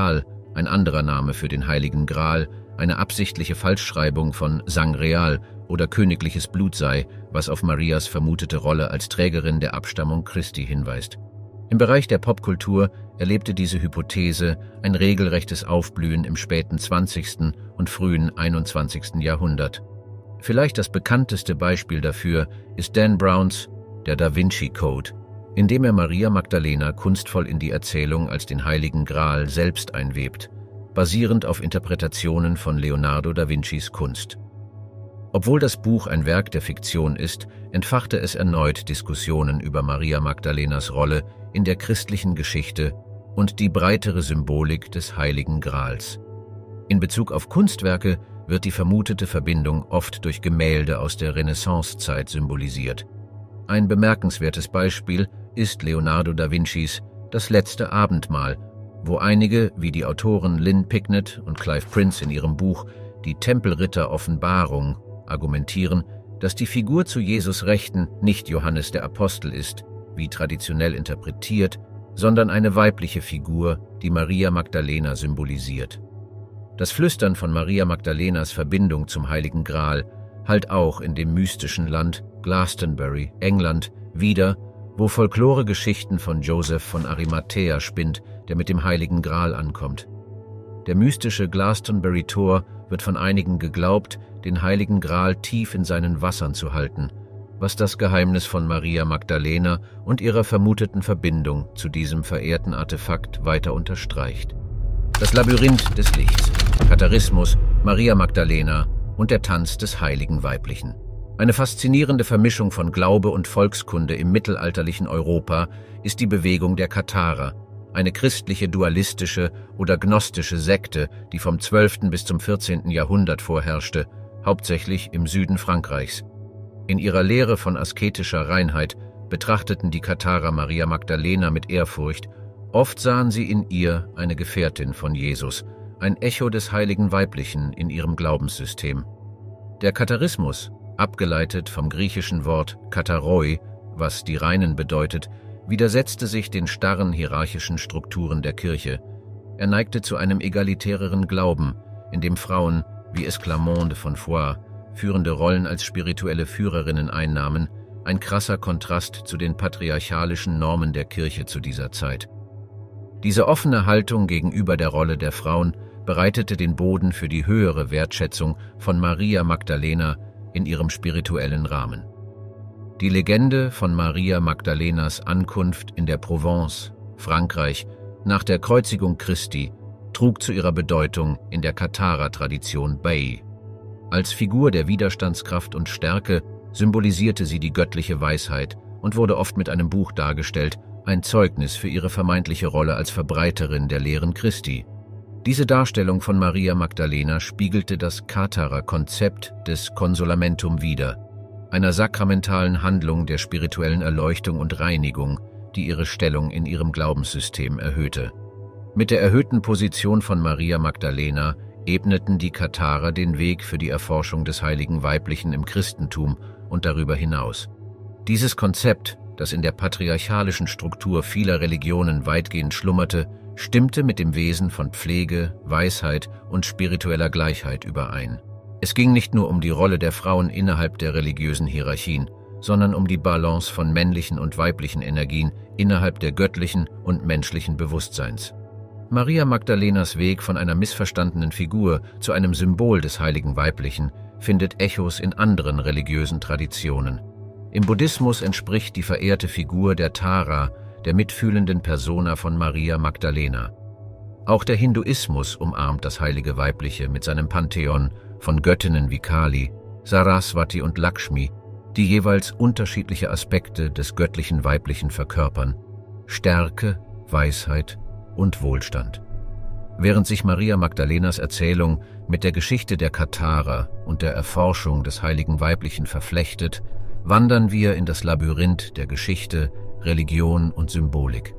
ein anderer Name für den Heiligen Gral, eine absichtliche Falschschreibung von Sangreal oder königliches Blut sei, was auf Marias vermutete Rolle als Trägerin der Abstammung Christi hinweist. Im Bereich der Popkultur erlebte diese Hypothese ein regelrechtes Aufblühen im späten zwanzigsten und frühen einundzwanzigsten Jahrhundert. Vielleicht das bekannteste Beispiel dafür ist Dan Browns Der Da Vinci Code, in dem er Maria Magdalena kunstvoll in die Erzählung als den Heiligen Gral selbst einwebt, basierend auf Interpretationen von Leonardo da Vincis Kunst. Obwohl das Buch ein Werk der Fiktion ist, entfachte es erneut Diskussionen über Maria Magdalenas Rolle in der christlichen Geschichte und die breitere Symbolik des Heiligen Grals. In Bezug auf Kunstwerke wird die vermutete Verbindung oft durch Gemälde aus der Renaissancezeit symbolisiert. Ein bemerkenswertes Beispiel ist Leonardo da Vincis Das letzte Abendmahl, wo einige, wie die Autoren Lynn Picknett und Clive Prince in ihrem Buch Die Tempelritter Offenbarung argumentieren, dass die Figur zu Jesus Rechten nicht Johannes der Apostel ist, wie traditionell interpretiert, sondern eine weibliche Figur, die Maria Magdalena symbolisiert. Das Flüstern von Maria Magdalenas Verbindung zum Heiligen Gral hallt auch in dem mystischen Land Glastonbury, England, wieder, wo Folklore-Geschichten von Joseph von Arimathäa spinnt, der mit dem Heiligen Gral ankommt. Der mystische Glastonbury-Tor wird von einigen geglaubt, den Heiligen Gral tief in seinen Wassern zu halten, was das Geheimnis von Maria Magdalena und ihrer vermuteten Verbindung zu diesem verehrten Artefakt weiter unterstreicht. Das Labyrinth des Lichts, Katharismus, Maria Magdalena und der Tanz des heiligen Weiblichen. Eine faszinierende Vermischung von Glaube und Volkskunde im mittelalterlichen Europa ist die Bewegung der Katharer, eine christliche dualistische oder gnostische Sekte, die vom zwölften bis zum vierzehnten Jahrhundert vorherrschte, hauptsächlich im Süden Frankreichs. In ihrer Lehre von asketischer Reinheit betrachteten die Katharer Maria Magdalena mit Ehrfurcht. Oft sahen sie in ihr eine Gefährtin von Jesus, ein Echo des heiligen Weiblichen in ihrem Glaubenssystem. Der Katharismus, abgeleitet vom griechischen Wort kataroi, was die Reinen bedeutet, widersetzte sich den starren hierarchischen Strukturen der Kirche. Er neigte zu einem egalitäreren Glauben, in dem Frauen, wie Esclamonde von Foix, führende Rollen als spirituelle Führerinnen einnahmen, ein krasser Kontrast zu den patriarchalischen Normen der Kirche zu dieser Zeit. Diese offene Haltung gegenüber der Rolle der Frauen bereitete den Boden für die höhere Wertschätzung von Maria Magdalena in ihrem spirituellen Rahmen. Die Legende von Maria Magdalenas Ankunft in der Provence, Frankreich, nach der Kreuzigung Christi, trug zu ihrer Bedeutung in der Katharer-Tradition bei. Als Figur der Widerstandskraft und Stärke symbolisierte sie die göttliche Weisheit und wurde oft mit einem Buch dargestellt, ein Zeugnis für ihre vermeintliche Rolle als Verbreiterin der Lehren Christi. Diese Darstellung von Maria Magdalena spiegelte das Katharer-Konzept des Consolamentum wider, einer sakramentalen Handlung der spirituellen Erleuchtung und Reinigung, die ihre Stellung in ihrem Glaubenssystem erhöhte. Mit der erhöhten Position von Maria Magdalena ebneten die Katharer den Weg für die Erforschung des heiligen Weiblichen im Christentum und darüber hinaus. Dieses Konzept, das in der patriarchalischen Struktur vieler Religionen weitgehend schlummerte, stimmte mit dem Wesen von Pflege, Weisheit und spiritueller Gleichheit überein. Es ging nicht nur um die Rolle der Frauen innerhalb der religiösen Hierarchien, sondern um die Balance von männlichen und weiblichen Energien innerhalb der göttlichen und menschlichen Bewusstseins. Maria Magdalenas Weg von einer missverstandenen Figur zu einem Symbol des heiligen Weiblichen findet Echos in anderen religiösen Traditionen. Im Buddhismus entspricht die verehrte Figur der Tara der mitfühlenden Persona von Maria Magdalena. Auch der Hinduismus umarmt das heilige Weibliche mit seinem Pantheon von Göttinnen wie Kali, Saraswati und Lakshmi, die jeweils unterschiedliche Aspekte des göttlichen Weiblichen verkörpern: Stärke, Weisheit und Wohlstand. Während sich Maria Magdalenas Erzählung mit der Geschichte der Katharer und der Erforschung des heiligen Weiblichen verflechtet, wandern wir in das Labyrinth der Geschichte, Religion und Symbolik.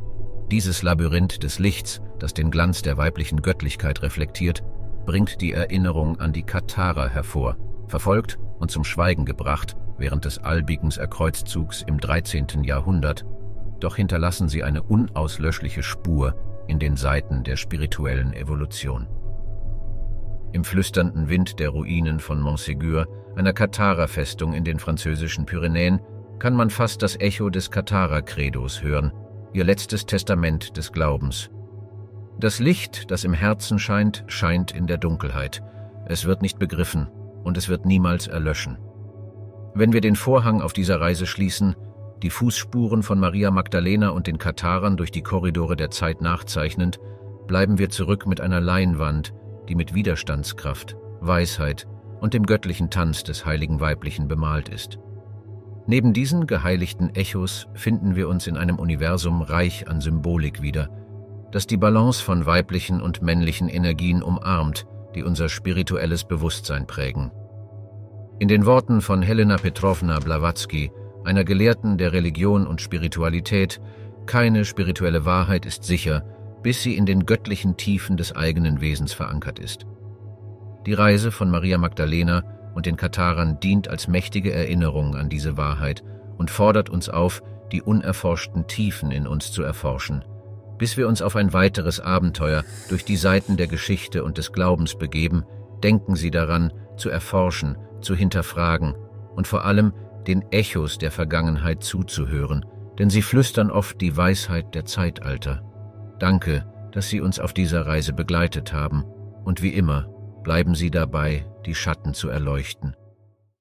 Dieses Labyrinth des Lichts, das den Glanz der weiblichen Göttlichkeit reflektiert, bringt die Erinnerung an die Katharer hervor, verfolgt und zum Schweigen gebracht während des Albigens Erkreuzzugs im dreizehnten Jahrhundert, doch hinterlassen sie eine unauslöschliche Spur in den Saiten der spirituellen Evolution. Im flüsternden Wind der Ruinen von Montségur, einer Katharer-Festung in den französischen Pyrenäen, kann man fast das Echo des Katharer-Credos hören, ihr letztes Testament des Glaubens. Das Licht, das im Herzen scheint, scheint in der Dunkelheit. Es wird nicht begriffen und es wird niemals erlöschen. Wenn wir den Vorhang auf dieser Reise schließen, die Fußspuren von Maria Magdalena und den Katharern durch die Korridore der Zeit nachzeichnend, bleiben wir zurück mit einer Leinwand, die mit Widerstandskraft, Weisheit und dem göttlichen Tanz des heiligen Weiblichen bemalt ist. Neben diesen geheiligten Echos finden wir uns in einem Universum reich an Symbolik wieder, das die Balance von weiblichen und männlichen Energien umarmt, die unser spirituelles Bewusstsein prägen. In den Worten von Helena Petrovna Blavatsky, einer Gelehrten der Religion und Spiritualität: Keine spirituelle Wahrheit ist sicher, bis sie in den göttlichen Tiefen des eigenen Wesens verankert ist. Die Reise von Maria Magdalena und den Katharern dient als mächtige Erinnerung an diese Wahrheit und fordert uns auf, die unerforschten Tiefen in uns zu erforschen. Bis wir uns auf ein weiteres Abenteuer durch die Seiten der Geschichte und des Glaubens begeben, denken Sie daran, zu erforschen, zu hinterfragen und vor allem den Echos der Vergangenheit zuzuhören, denn sie flüstern oft die Weisheit der Zeitalter. Danke, dass Sie uns auf dieser Reise begleitet haben, und wie immer, bleiben Sie dabei, die Schatten zu erleuchten.